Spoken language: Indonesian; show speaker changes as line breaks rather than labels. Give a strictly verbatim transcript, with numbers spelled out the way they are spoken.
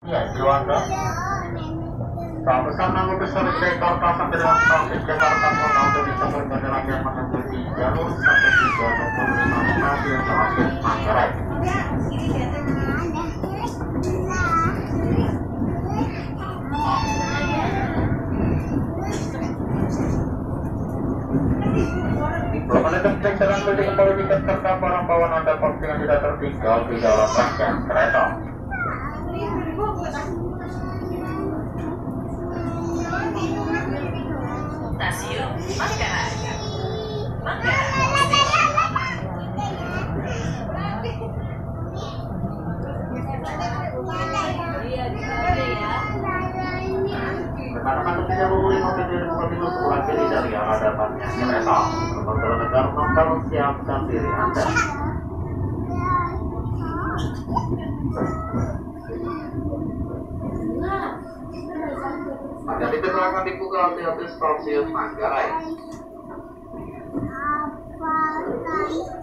Iya, Juanda. Kawasan Mangga Besar Jakarta sampai dengan stasiun Jakarta Kota untuk bisa berkendaraan menuju di jalur satu tiga maupun lima stasiun stasiun Manggarai. Menutup pelaksanaan mudik kembali tiket serta barang bawaan Anda pastikan tidak tertinggal di dalam rangkaian kereta.
Stasiun Manggarai. Manggarai.
Rekan-rekan tidak mengulangi mobil dari mobil sebelah kiri dari arah hadapannya kereta. Pengontrol negara nomor siap dan diri Anda. Ada tiket akan dibuka hati-hati stasiun Manggarai.